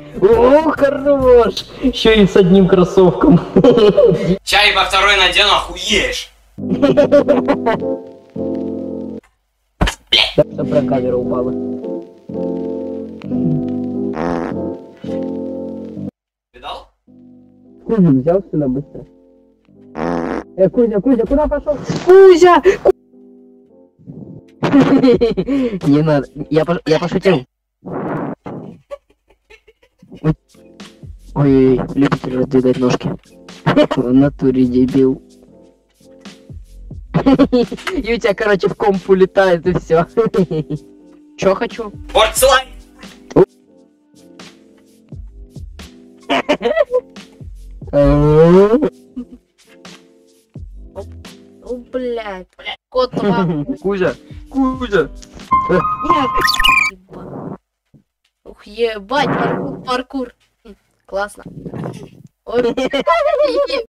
О, хорош! Еще и с одним кроссовком. Чай во второй надену, охуеешь. Что про камеру упала? Видал? Взял сюда быстро. Кузя, куда пошел? Кузя! Не надо, я пошутил. Ой, любитель раздвигать ножки. В натуре дебил. И у тебя, короче, в комп улетает и все. Чё хочу? Порцелайн! Ну, блядь. Кот вам. Кузя! Кузя! Ух, ебать, паркур. Классно. Ой,